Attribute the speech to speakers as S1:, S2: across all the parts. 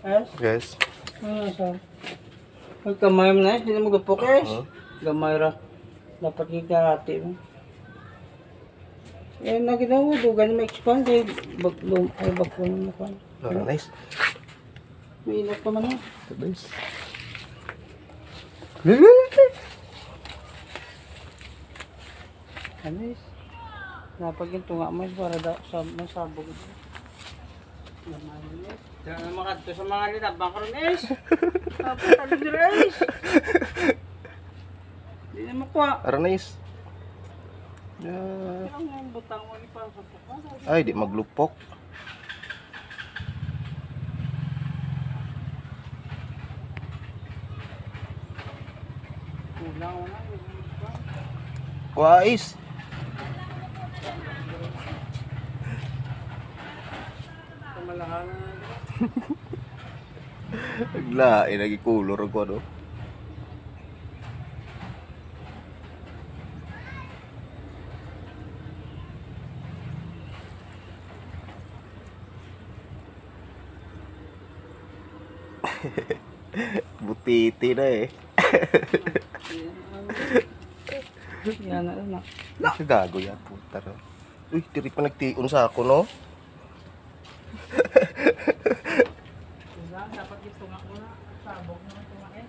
S1: Yes?
S2: Guys.
S1: Ano sa? Pag kamay mo na, hindi na magapok gamay ra. Dapat higati mo. Eh, naginawa, dugan may expand ay bakun na pa.
S2: Nice.
S1: May inat pa man na.
S2: Guys.
S1: Anis. Dapat yung tunga mo para masabog. Diyan na makadto sa mga linabang karon is. Tapos tali ni Rice. Di na makuha.
S2: Nice.
S1: Ang butang mo ni para sa puka.
S2: Ay, di maglupok.
S1: Kulang mo na.
S2: Wais.
S1: Malahan na.
S2: Naglain lagi kulor ko ano. Butiti na eh.
S1: Yan na.
S2: Gago yan puta no. Uy, diri pa nagtiun sa ako no.
S1: Dapat gusto nga ko na. Sabog naman tumain.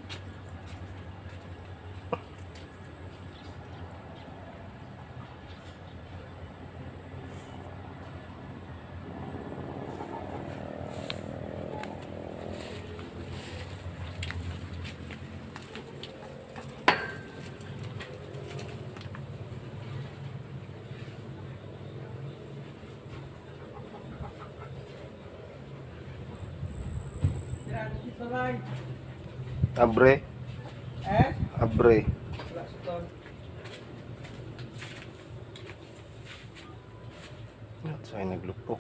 S2: Abre. Abre. At sa'yo naglupok.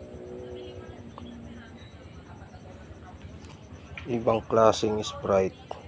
S2: Ibang klaseng Sprite.